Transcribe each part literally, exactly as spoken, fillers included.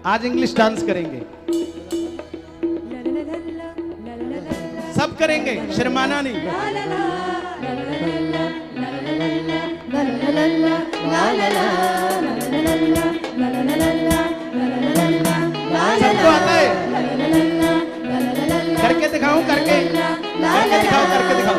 आज English dance करेंगे, सब करेंगे, शर्माना नहीं। सबको आता है? करके दिखाऊं? करके करके दिखाओ, करके दिखाओ।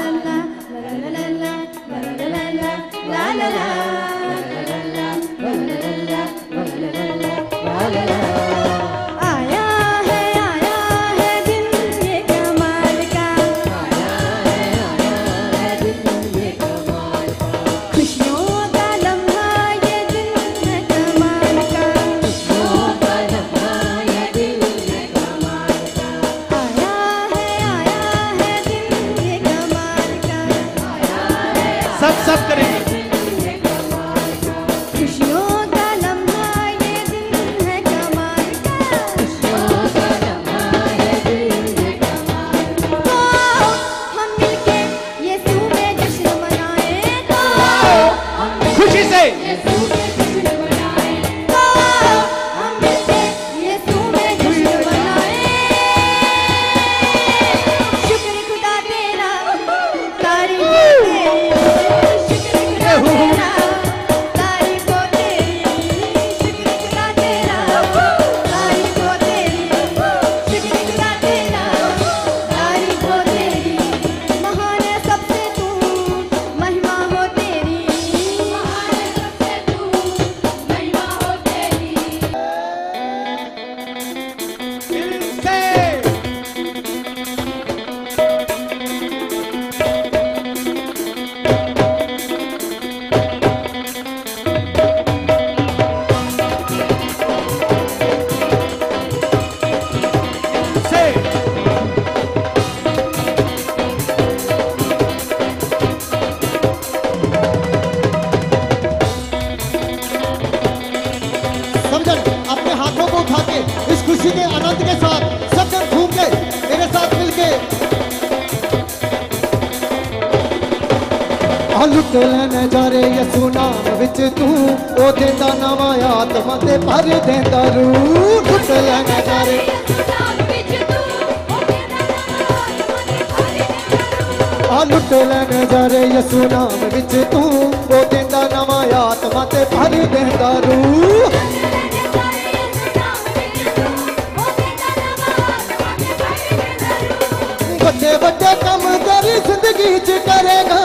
सब सब करेंगे। खुशियों का लम्हा ये दिन है कमाल का, खुशियों का लम्हा ये दिन है कमाल का। तो हम मिलके यीशु में जश्न मनाएं, तो हम खुशी से यीशु में जश्न मनाएं, तो हम मिलके यीशु में जश्न मनाएं। शुक्र खुदा तेरा, तारीफ तेरी, शुक्र खुदा तेरा, तारीफ तेरी, शुक्र खुदा तेरा, तारीफ तेरी, शुक्र खुदा तेरा, तारीफ तेरी। महान है सबसे तू, महिमा हो तेरी, महान है सबसे तू, महिमा हो तेरी। दिल से से समझन अपने हाथों को उठा के इस खुशी के आनंद के साथ सब जन घूम के मेरे साथ मिलके लुट लेने जा रे यसू नाम विच तू ओ देंदा नवा आत्मा ते भर देंदा रू। लुट लेने जा रे आ लुट लेने जा रे यसू नाम विच तू ओ देंदा नवा आत्मा ते भर देंदा रू। बड़े बड़े काम तेरी जिंदगी च करेगा,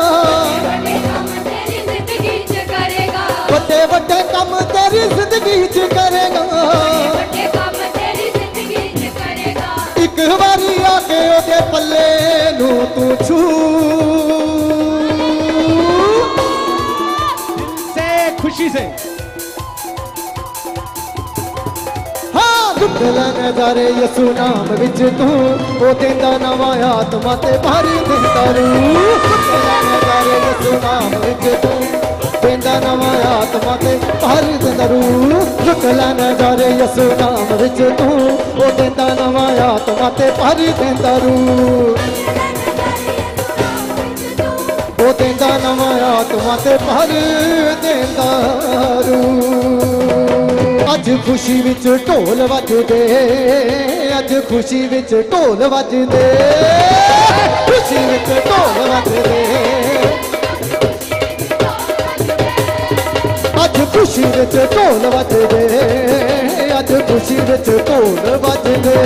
बड़े बड़े काम तेरी जिंदगी च करेगा। एक बारी आके ओदे पल्ले नू तू छू, से खुशी से लुट लेने जा रे यसू नाम विच तू ओ देंदा नवा आत्मा ते भर देंदा रू। लुट लेने जा रे यसू नाम विच तू देंदा नवा आत्मा ते भर देंदा रू। लुट लेने जा रे यसू नाम विच तू ओ देंदा नवा आत्मा ते भर देंदा रू। ओ देंदा नवा आत्मा ते भर देंदा रू। अज खुशी विच ढोल वजदे, अज खुशी विच ढोल वजदे, खुशी विच ढोल वजदे, अज खुशी विच ढोल वजदे, अज खुशी विच ढोल वजदे।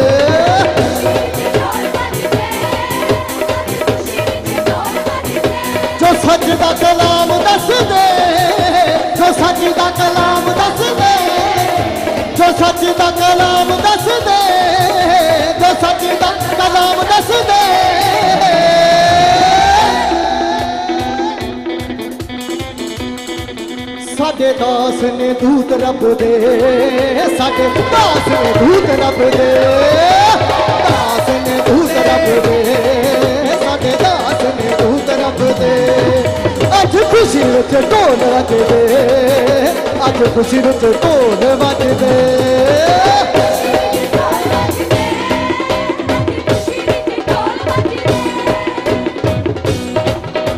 जो सच दा कलाम दस दे, जो सच दा कलाम दस दे, जो सच दा कलाम दस दे, जो सच दा कलाम दस दे। साडे दास ने दूत रब दे, साडे दास ने दूत रब दे, दास ने दूत रब दे, साडे दास ने दूत रब दे। अज खुशी विच ढोल वजदे, अज खुशी विच ढोल वजदे।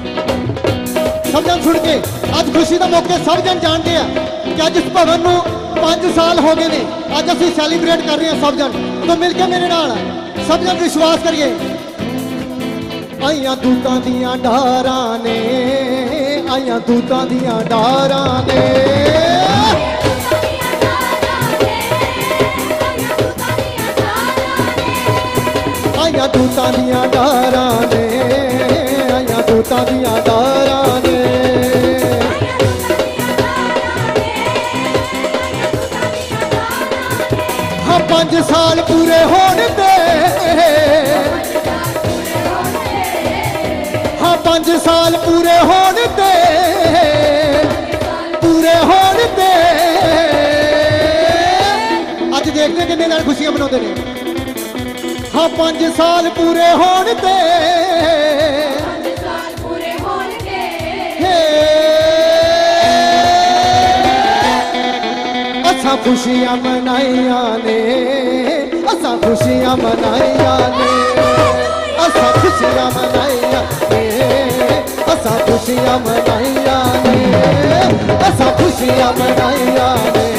सब जन सुन के अज खुशी का मौके सब जन जानते हैं कि अज इस भवन पांच साल हो गए ने अज असीं सैलीब्रेट कर रहे हैं सब जन तो मिलके मेरे नाल सब जन विश्वास करिए आइया दूतां दियां डारां ने आइया दूतां दियां डारां ने आइया दूतां दियां डारां ने आइया दूतां दियां डारां ने हाँ पांच साल पूरे होने दे हाँ पांच साल पूरे होने दे पूरे होने दे अज देखते किन्ने नाल खुशियां मनाते हैं हाँ पांच साल पूरे होने दे असा खुशियां मनाइया ने असा खुशियां मनाइया ने असा खुशियां मनाइया ने असा खुशियां मनाइया ने असा खुशियां मनाइया ने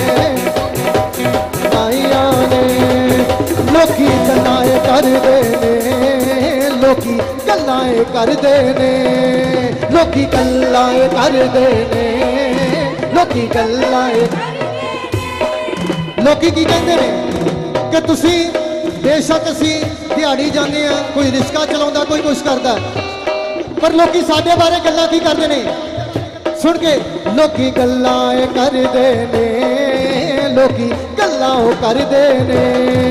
मनाइया ने लोकी गल्लां करदे ने लोकी गल्लां करदे ने लोकी गल्लां करदे ने लोकी गल्लां लोकी की कहते हैं कि तुसी बेशक असी दिहाड़ी जाने आ कोई रिक्शा चलाਉਂਦਾ कोई कुछ करता पर लोकी साडे बारे गल्लां की करते हैं सुन के लोकी गल्लां करदे ने लोकी गल्लां करदे ने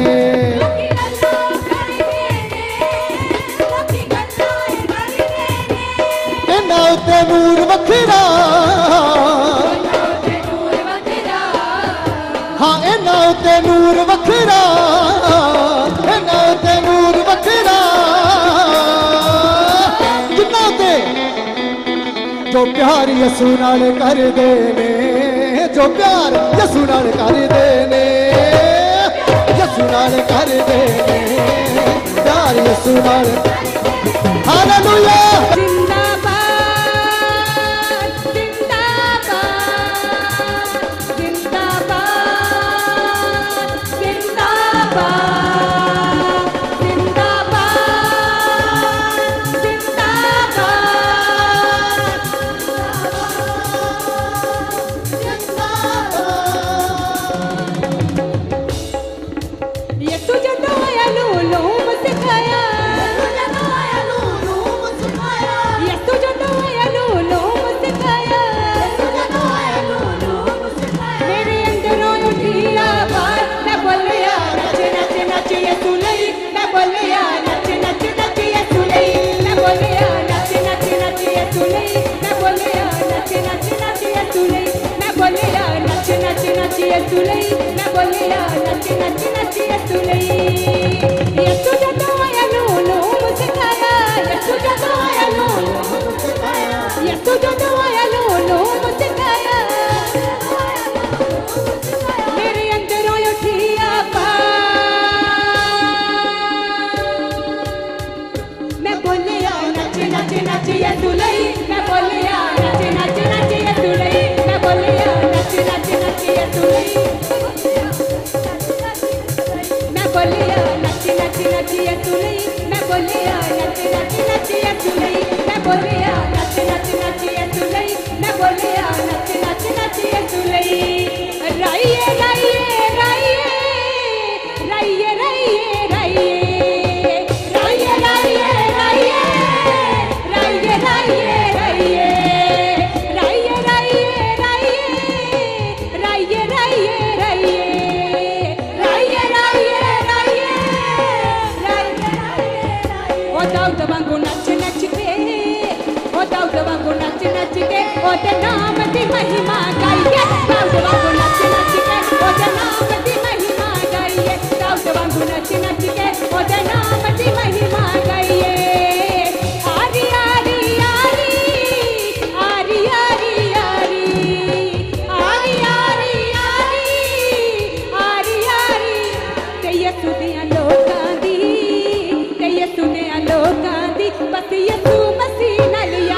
इन्हां उत्ते नूर वखरा हाँ इन्हां उत्ते नूर वखरा इन्हां उत्ते नूर वखरा जिन्हां उत्ते जो प्यार यसू नाल करदे ने जो प्यार यसू नाल करदे ने यसू नाल करदे ने प्यार यसू नाल हालेलुया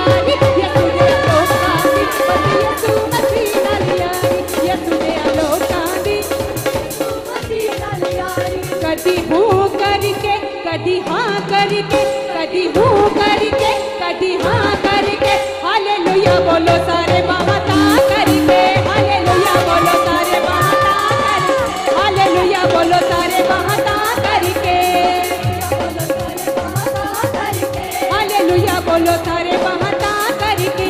Yes, कदी हूँ करके कदी हाँ करके कदी हूँ करके कदी हाँ करके हालेलुया बोलो सारे बहाता करके हालेलुया बोलो सारे बहाता करके हालेलुया बोलो सारे बहाता करके हालेलुया बोलो सारे बहाता करके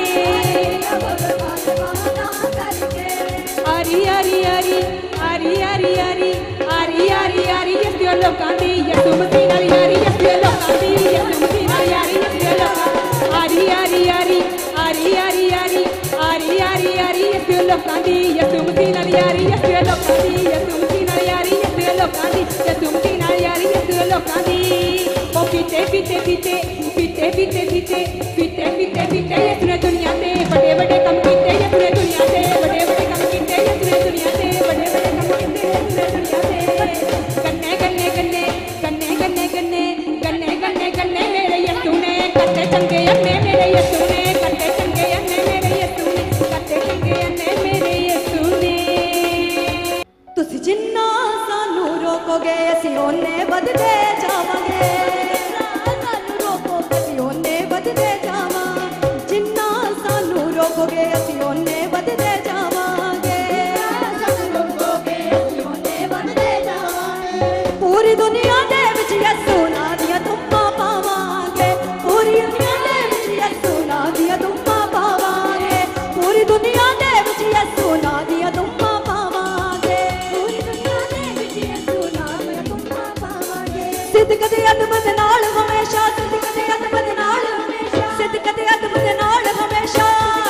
हरी हरी हरी हरी हरी हरी हरी हरी हरी यस्यो लोकांदी यसु मसीह नाल यारी यस्यो लोकांदी यसु मसीह नाल यारी यस्यो लोकांदी हरी हरी हरी हरी हरी हरी हरी हरी हरी यस्यो लोकांदी यसु मसीह नाल यारी यस्यो लोकांदी यसु मसीह नाल यारी यस्यो लोकांदी यसु मसीह नाल यारी यस्यो लोकांदी ओ पीते पीते पीते पीते पीते पीते पीते पीते पीते यसने दुनिया ते बड़े बड़े कम कीते यसने दुनिया ते बड़े बड़े कम कीते यसने दुनिया ते बड़े बड़े कम कीते यसने दुनिया ते गन्ने गन्ने गन्ने गन्ने गन्ने गन्ने गन्ने गन्ने गन्ने मेरे यीशु ने करते चंगे अन्ने मेरे यीशु ने करते चंगे अन्ने मेरे यीशु ने करते चंगे अन्ने मेरे यीशु ने तुसी जिन्ना सानू रोकोगे असीं ओने बददे जावांगे सानू रोकोगे असीं ओने बददे जावां जिन्ना सानू रोकोगे असीं ओने बददे जावांगे सानू रोकोगे असीं ओने बददे जावांगे पूरी दुनिया दे विच यसू नां दियां धुम्मां पावांगे पूरी दुनिया दे विच यसू नां दियां धुम्मां पावांगे पूरी दुनिया दे विच यसू नां दियां धुम्मां पावांगे पूरी दुनिया दे विच यसू नां दियां धुम्मां पावांगे सिद्दक दे अदब दे नाल हमेशा सिद्दक दे अदब दे नाल हमेशा सिद्दक दे अदब दे नाल हमेशा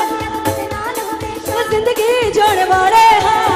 जिंदगी जोड़े वाले हां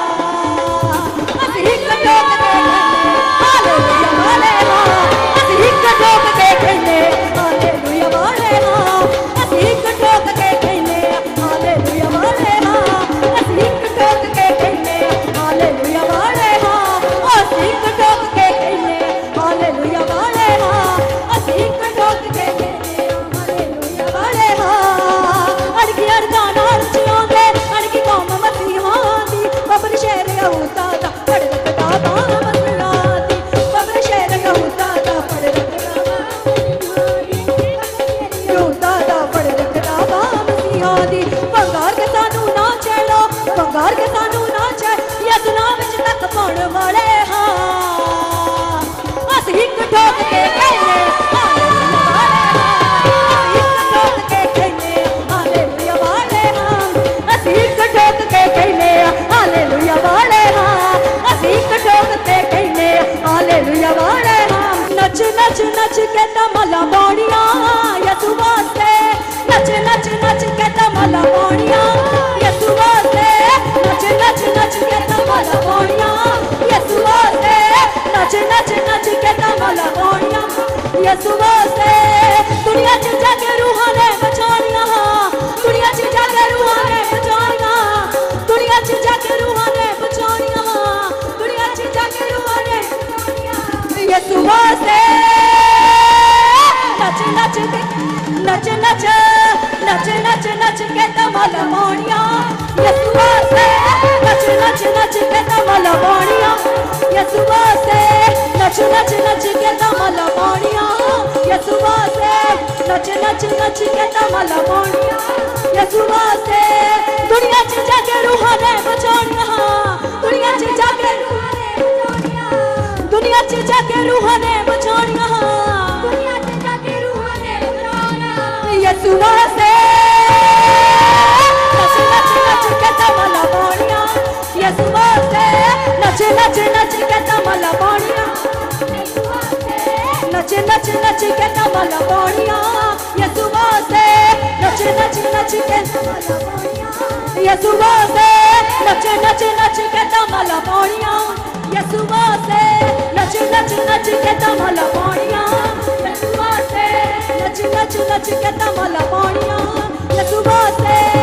असीं इक टोक दे हालेलुया वाले हां असीं इक टोक दे कहने हालेलुया वाले हां असीं इक टोक दे कहने हालेलुया वाले हां असीं इक टोक दे कहने हालेलुया वाले हां असीं इक टोक दे कहने हालेलुया वाले हां असीं इक टोक दे कहने हालेलुया वाले हां अड़की अड़का नाल जियोंदे अड़की कौम मसीहां दी बबर शेर यहूदा दा पड़ रखदा बाण मसला दी बबर शेर यहूदा दा पड़ रखदा यहूदा दा पड़ रखदा बाण मसीहां दी भंगार के सानू ना छेड़ो भंगार के सानू ना छेड़ यसू नाम विच तक पाउण वाले हां असीं इक ठोक के कहने हालेलुया वाले हां असीं इक ठोक के कहने हालेलुया वाले हां असीं इक ठोक के कहने हालेलुया वाले हां नच नच नच के तमला बौड़ियां यसू वास्ते नच नच नच के तमला बौड़ियां यसू वास्ते नच नच नच के तमला बौड़ियां यसू वास्ते नच नच नच के तमला बौड़ियां यसू वास्ते दुनिया च जाके रूहां ने बचानियां दुनिया च जाके रूहां ने बचानियां दुनिया च जाके रूहां ने बचानियां दुनिया च जाके रूहां ने बचानियां यसू वास्ते नच नच के नच नच नच नच नच के तमल बौड़ियां यसू वास्ते नच नच नच के तमल बौड़ियां यसू वास्ते नच नच नच के तमल बौड़ियां यसू वास्ते नच नच नच के तमल बौड़ियां यसू वास्ते दुनिया च जाके रूहां ने बचानियां दुनिया च जाके रूहां ने बचानियां दुनिया च जाके रूहां ने बचानियां दुनिया च जाके रूहां ने बचानियां यसू वास्ते नच नच नच के तमल बौड़ियां यसू वास्ते नच नच नच के तमल बौड़ियां नच नच नच के तमल बौड़ियां यसू वास्ते नच नच नच के तमल बौड़ियां यसू वास्ते नच नच नच के तमल बौड़ियां यसू वास्ते नच नच नच के तमल बौड़ियां यसू वास्ते नच नच नच के तमल बौड़ियां यसू वास्ते